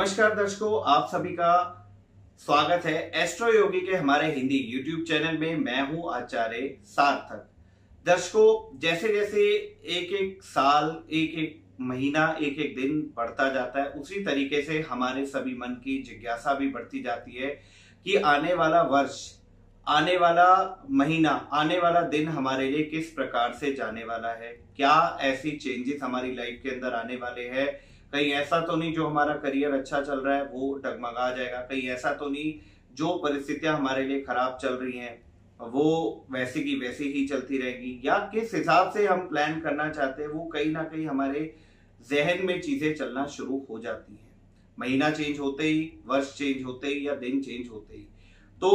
नमस्कार दर्शकों, आप सभी का स्वागत है एस्ट्रो योगी के हमारे हिंदी यूट्यूब चैनल में। मैं हूं आचार्य सार्थक। दर्शकों, जैसे जैसे एक एक साल, एक एक महीना, एक एक दिन बढ़ता जाता है, उसी तरीके से हमारे सभी मन की जिज्ञासा भी बढ़ती जाती है कि आने वाला वर्ष, आने वाला महीना, आने वाला दिन हमारे लिए किस प्रकार से जाने वाला है। क्या ऐसी चेंजेस हमारी लाइफ के अंदर आने वाले हैं। कहीं ऐसा तो नहीं जो हमारा करियर अच्छा चल रहा है वो डगमगा जाएगा। कहीं ऐसा तो नहीं जो परिस्थितियां हमारे लिए खराब चल रही हैं वो वैसी की वैसी ही चलती रहेगी। या किस हिसाब से हम प्लान करना चाहते हैं वो कहीं ना कहीं हमारे जहन में चीजें चलना शुरू हो जाती हैं। महीना चेंज होते ही, वर्ष चेंज होते ही या दिन चेंज होते ही। तो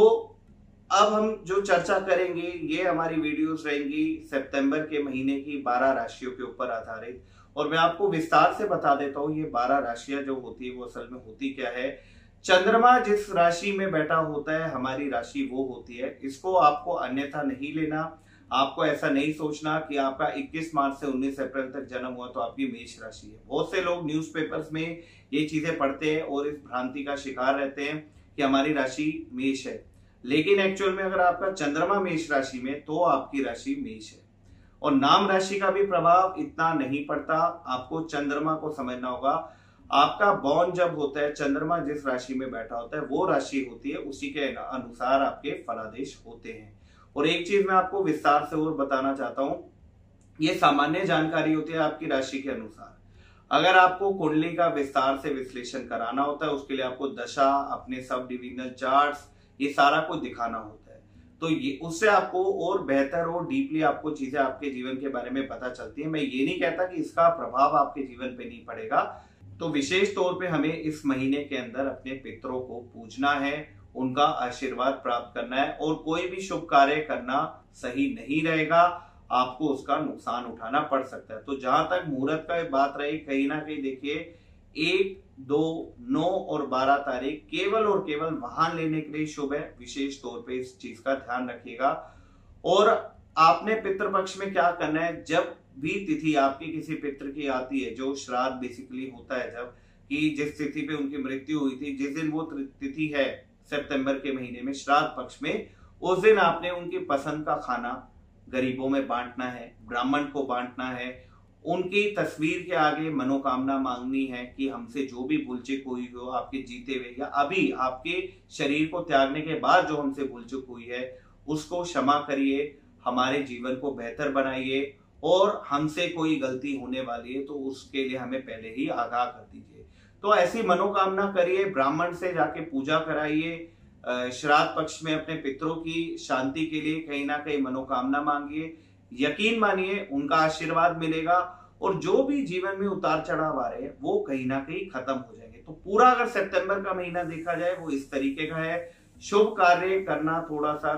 अब हम जो चर्चा करेंगे ये हमारी वीडियोस रहेंगी सितंबर के महीने की 12 राशियों के ऊपर आधारित। और मैं आपको विस्तार से बता देता हूं ये 12 राशियां जो होती है वो असल में होती क्या है। चंद्रमा जिस राशि में बैठा होता है हमारी राशि वो होती है। इसको आपको अन्यथा नहीं लेना। आपको ऐसा नहीं सोचना कि आपका 21 मार्च से 19 अप्रैल तक जन्म हुआ तो आपकी मेष राशि है। बहुत से लोग न्यूज़पेपर्स में ये चीजें पढ़ते हैं और इस भ्रांति का शिकार रहते हैं कि हमारी राशि मेष है, लेकिन एक्चुअल में अगर आपका चंद्रमा मेष राशि में तो आपकी राशि मेष है। और नाम राशि का भी प्रभाव इतना नहीं पड़ता, आपको चंद्रमा को समझना होगा। आपका बॉर्न जब होता है, चंद्रमा जिस राशि में बैठा होता है वो राशि होती है, उसी के अनुसार आपके फलादेश होते हैं। और एक चीज मैं आपको विस्तार से और बताना चाहता हूं, ये सामान्य जानकारी होती है आपकी राशि के अनुसार। अगर आपको कुंडली का विस्तार से विश्लेषण कराना होता है उसके लिए आपको दशा, अपने सब डिविजनल चार्ट्स, ये सारा कुछ दिखाना होता है। तो ये उससे आपको और बेहतर और डीपली आपको चीजें आपके जीवन के बारे में पता चलती है। मैं ये नहीं कहता कि इसका प्रभाव आपके जीवन पे नहीं पड़ेगा। तो विशेष तौर पे हमें इस महीने के अंदर अपने पितरों को पूजना है, उनका आशीर्वाद प्राप्त करना है। और कोई भी शुभ कार्य करना सही नहीं रहेगा, आपको उसका नुकसान उठाना पड़ सकता है। तो जहां तक मुहूर्त का बात रही, कहीं ना कहीं देखिए 1, 2, 9 और 12 तारीख केवल और केवल वाहन लेने के लिए शुभ है। विशेष तौर पे इस चीज का ध्यान रखिएगा। और आपने पितृपक्ष में क्या करना है, जब भी तिथि आपकी किसी पितृ की आती है, जो श्राद्ध बेसिकली होता है, जब कि जिस तिथि पे उनकी मृत्यु हुई थी, जिस दिन वो तिथि है सितंबर के महीने में श्राद्ध पक्ष में, उस दिन आपने उनकी पसंद का खाना गरीबों में बांटना है, ब्राह्मण को बांटना है। उनकी तस्वीर के आगे मनोकामना मांगनी है कि हमसे जो भी भूलचूक हुई हो आपके जीते हुए या अभी आपके शरीर को त्यागने के बाद जो हमसे भूलचूक हुई है उसको क्षमा करिए, हमारे जीवन को बेहतर बनाइए। और हमसे कोई गलती होने वाली है तो उसके लिए हमें पहले ही आगाह कर दीजिए। तो ऐसी मनोकामना करिए, ब्राह्मण से जाके पूजा कराइए, श्राद्ध पक्ष में अपने पितरों की शांति के लिए कहीं ना कहीं मनोकामना मांगिए। यकीन मानिए उनका आशीर्वाद मिलेगा और जो भी जीवन में उतार चढ़ाव आ रहे हैं वो कहीं ना कहीं खत्म हो जाएंगे। तो पूरा अगर सितंबर का महीना देखा जाए वो इस तरीके का है। शुभ कार्य करना थोड़ा सा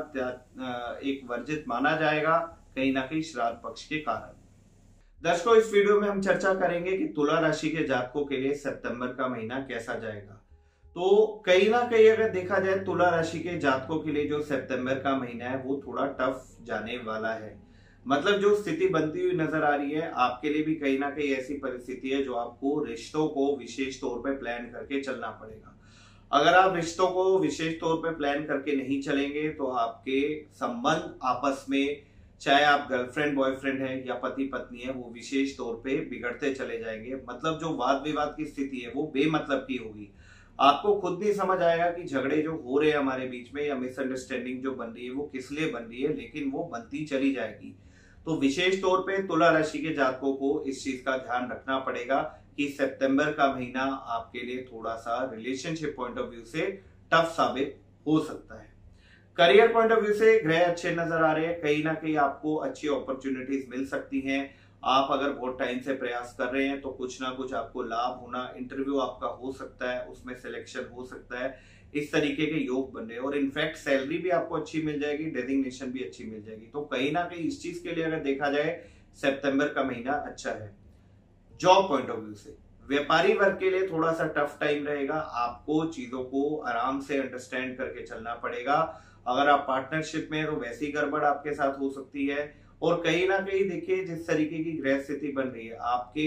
एक वर्जित माना जाएगा, कहीं ना कहीं श्राद्ध पक्ष के कारण। दर्शकों, इस वीडियो में हम चर्चा करेंगे कि तुला राशि के जातकों के लिए सितंबर का महीना कैसा जाएगा। तो कहीं ना कहीं अगर देखा जाए तुला राशि के जातकों के लिए जो सितंबर का महीना है वो थोड़ा टफ जाने वाला है। मतलब जो स्थिति बनती हुई नजर आ रही है आपके लिए भी कहीं ना कहीं ऐसी परिस्थिति है जो आपको रिश्तों को विशेष तौर पे प्लान करके चलना पड़ेगा। अगर आप रिश्तों को विशेष तौर पे प्लान करके नहीं चलेंगे तो आपके संबंध आपस में, चाहे आप गर्लफ्रेंड बॉयफ्रेंड है या पति पत्नी है, वो विशेष तौर पे बिगड़ते चले जाएंगे। मतलब जो वाद विवाद की स्थिति है वो बेमतलब की होगी। आपको खुद नहीं समझ आएगा कि झगड़े जो हो रहे हैं हमारे बीच में या मिसअंडरस्टैंडिंग जो बन रही है वो किस लिए बन रही है, लेकिन वो बनती चली जाएगी। तो विशेष तौर पे तुला राशि के जातकों को इस चीज का ध्यान रखना पड़ेगा कि सितंबर का महीना आपके लिए थोड़ा सा रिलेशनशिप पॉइंट ऑफ व्यू से टफ साबित हो सकता है। करियर पॉइंट ऑफ व्यू से ग्रह अच्छे नजर आ रहे हैं, कहीं ना कहीं आपको अच्छी अपॉर्चुनिटीज मिल सकती हैं। आप अगर बहुत टाइम से प्रयास कर रहे हैं तो कुछ ना कुछ आपको लाभ होना, इंटरव्यू आपका हो सकता है, उसमें सिलेक्शन हो सकता है, इस तरीके के योग बन रहे हैं। और इनफैक्ट सैलरी भी आपको अच्छी मिल जाएगी, डेजिग्नेशन भी अच्छी मिल जाएगी। तो कहीं ना कहीं इस चीज के लिए अगर देखा जाए सितंबर का महीना अच्छा है। जॉब पॉइंट ऑफ व्यू से व्यापारी वर्ग के लिए थोड़ा सा टफ टाइम रहेगा। आपको चीजों को आराम से अंडरस्टैंड करके चलना पड़ेगा। अगर आप पार्टनरशिप में तो वैसी गड़बड़ आपके साथ हो सकती है। और कहीं ना कहीं देखिए जिस तरीके की ग्रह स्थिति बन रही है आपके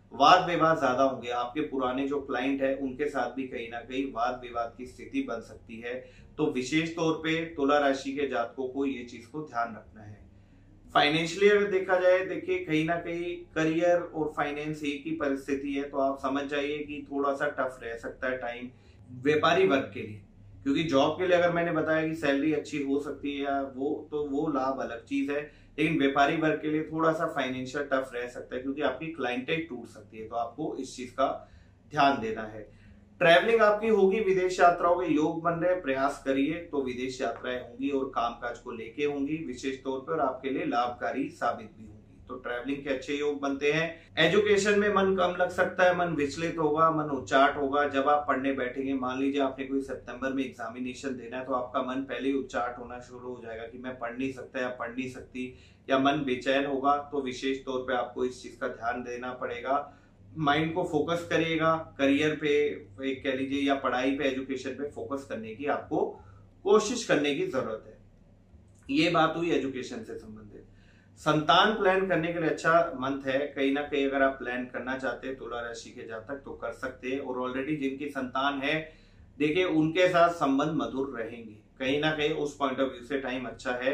वाद विवाद ज्यादा होंगे। आपके पुराने जो क्लाइंट है उनके साथ भी कहीं ना कहीं वाद विवाद की स्थिति बन सकती है। तो विशेष तौर पे तुला राशि के जातकों को ये चीज को ध्यान रखना है। फाइनेंशियली अगर देखा जाए, देखिए कहीं ना कहीं करियर और फाइनेंस एक ही परिस्थिति है, तो आप समझ जाइए कि थोड़ा सा टफ रह सकता है टाइम व्यापारी वर्ग के लिए। क्योंकि जॉब के लिए अगर मैंने बताया कि सैलरी अच्छी हो सकती है या वो लाभ अलग चीज है, लेकिन व्यापारी वर्ग के लिए थोड़ा सा फाइनेंशियल टफ रह सकता है क्योंकि आपकी क्लाइंटेज टूट सकती है। तो आपको इस चीज का ध्यान देना है। ट्रैवलिंग आपकी होगी, विदेश यात्राओं के योग बन रहे, प्रयास करिए तो विदेश यात्राएं होंगी और कामकाज को लेके होंगी विशेष तौर पर, आपके लिए लाभकारी साबित भी होंगी। तो ट्रैवलिंग के अच्छे योग बनते हैं। एजुकेशन में मन कम लग सकता है, मन विचलित होगा, मन उच्चाट होगा। जब आप पढ़ने बैठेंगे, मान लीजिए आपने कोई सितंबर में एग्जामिनेशन देना है, तो आपका मन पहले ही उच्चाट होना शुरू हो जाएगा कि मैं पढ़ नहीं सकता या पढ़ नहीं सकती, या मन बेचैन होगा। तो विशेष तौर पे आपको इस चीज का ध्यान देना पड़ेगा। माइंड को फोकस करिएगा, करियर पे एक कह लीजिए या पढ़ाई पे, एजुकेशन पे फोकस करने की आपको कोशिश करने की जरूरत है। ये बात हुई एजुकेशन से संबंधित। संतान प्लान करने के लिए अच्छा मंथ है। कहीं ना कहीं अगर आप प्लान करना चाहते हैं तुला राशि के जातक तो कर सकते हैं। और ऑलरेडी जिनकी संतान है, देखिए उनके साथ संबंध मधुर रहेंगे। कहीं ना कहीं उस पॉइंट ऑफ व्यू से टाइम अच्छा है।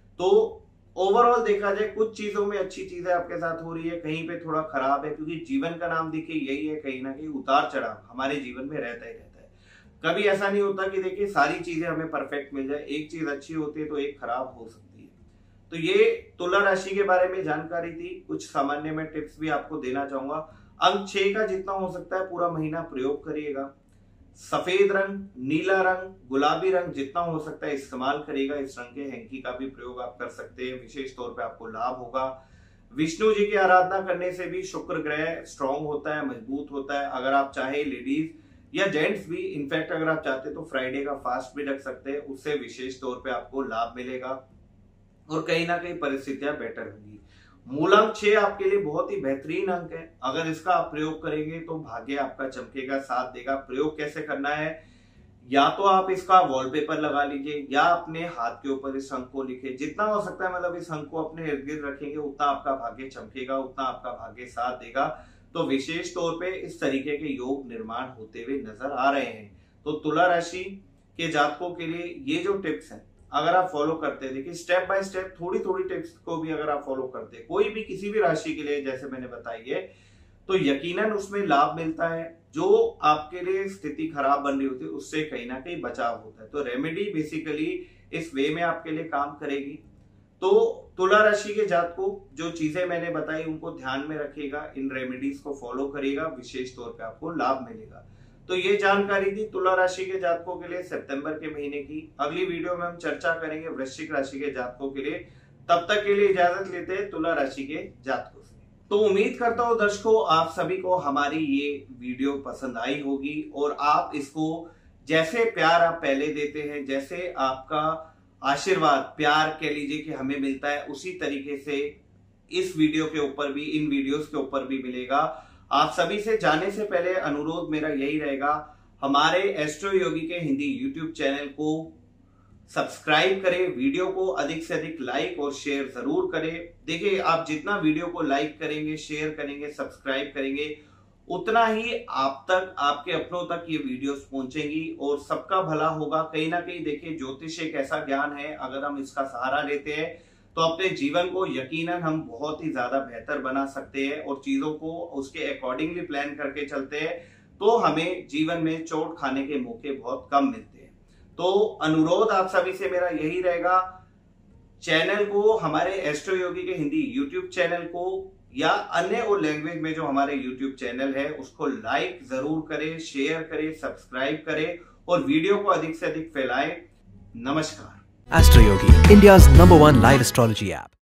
तो ओवरऑल देखा जाए, कुछ चीजों में अच्छी चीजें आपके साथ हो रही है, कहीं पे थोड़ा खराब है, क्योंकि जीवन का नाम देखिए यही है। कहीं ना कहीं उतार चढ़ाव हमारे जीवन में रहता ही रहता है। कभी ऐसा नहीं होता कि देखिए सारी चीजें हमें परफेक्ट मिल जाए। एक चीज अच्छी होती है तो एक खराब हो सकती है। तो ये तुला राशि के बारे में जानकारी थी। कुछ सामान्य में टिप्स भी आपको देना चाहूंगा। अंक 6 का जितना हो सकता है पूरा महीना प्रयोग करिएगा। सफेद रंग, नीला रंग, गुलाबी रंग जितना हो सकता है इस्तेमाल करिएगा। इस रंग के हैंकी का भी प्रयोग आप कर सकते हैं, विशेष तौर पे आपको लाभ होगा। विष्णु जी की आराधना करने से भी शुक्र ग्रह स्ट्रांग होता है, मजबूत होता है। अगर आप चाहे लेडीज या जेंट्स भी, इनफैक्ट अगर आप चाहते तो फ्राइडे का फास्ट भी रख सकते हैं, उससे विशेष तौर पे आपको लाभ मिलेगा और कहीं ना कहीं परिस्थितियां बेटर होंगी। मूलांक 6 आपके लिए बहुत ही बेहतरीन अंक है। अगर इसका आप प्रयोग करेंगे तो भाग्य आपका चमकेगा, साथ देगा। प्रयोग कैसे करना है, या तो आप इसका वॉलपेपर लगा लीजिए या अपने हाथ के ऊपर इस अंक को लिखे। जितना हो सकता है मतलब इस अंक को अपने इर्द गिर्द रखेंगे, उतना आपका भाग्य चमकेगा, उतना आपका भाग्य साथ देगा। तो विशेष तौर पे इस तरीके के योग निर्माण होते हुए नजर आ रहे हैं। तो तुला राशि के जातकों के लिए ये जो टिप्स हैं, अगर आप फॉलो करते हैं, देखिए स्टेप बाय स्टेप थोड़ी थोड़ी टिप्स को भी अगर आप फॉलो करते हैं, कोई भी किसी भी राशि के लिए जैसे मैंने बताई है, तो यकीनन उसमें लाभ मिलता है। जो आपके लिए स्थिति खराब बन रही होती है उससे कहीं ना कहीं बचाव होता है। तो रेमेडी बेसिकली इस वे में आपके लिए काम करेगी। तो तुला राशि के जातकों जो चीजें मैंने बताई उनको ध्यान में रखिएगा, इन रेमेडीज को फॉलो करिएगा, विशेष तौर पे आपको लाभ मिलेगा। तो ये जानकारी थी तुला राशि के जातकों के लिए सितंबर के महीने की। अगली वीडियो में हम चर्चा करेंगे वृश्चिक राशि के जातकों के लिए। तब तक के लिए इजाजत लेते हैं तुला राशि के जातकों से। तो उम्मीद करता हूं दर्शकों आप सभी को हमारी ये वीडियो पसंद आई होगी और आप इसको जैसे प्यार आप पहले देते हैं, जैसे आपका आशीर्वाद प्यार कह लीजिए कि हमें मिलता है, उसी तरीके से इस वीडियो के ऊपर भी, इन वीडियोस के ऊपर भी मिलेगा। आप सभी से जाने से पहले अनुरोध मेरा यही रहेगा, हमारे एस्ट्रो योगी के हिंदी यूट्यूब चैनल को सब्सक्राइब करें, वीडियो को अधिक से अधिक लाइक और शेयर जरूर करें। देखिए आप जितना वीडियो को लाइक करेंगे, शेयर करेंगे, सब्सक्राइब करेंगे, उतना ही आप तक, आपके अपनों तक ये वीडियोस पहुंचेंगी और सबका भला होगा। कहीं ना कहीं देखिए ज्योतिष एक ऐसा ज्ञान है, अगर हम इसका सहारा लेते हैं तो अपने जीवन को यकीनन हम बहुत ही ज्यादा बेहतर बना सकते हैं और चीजों को उसके अकॉर्डिंगली प्लान करके चलते हैं तो हमें जीवन में चोट खाने के मौके बहुत कम मिलते हैं। तो अनुरोध आप सभी से मेरा यही रहेगा, चैनल को, हमारे एस्ट्रो योगी के हिंदी यूट्यूब चैनल को या अन्य और लैंग्वेज में जो हमारे यूट्यूब चैनल है उसको लाइक जरूर करें, शेयर करें, सब्सक्राइब करें और वीडियो को अधिक से अधिक फैलाएं। नमस्कार। Astro Yogi, India's #1 live astrology app.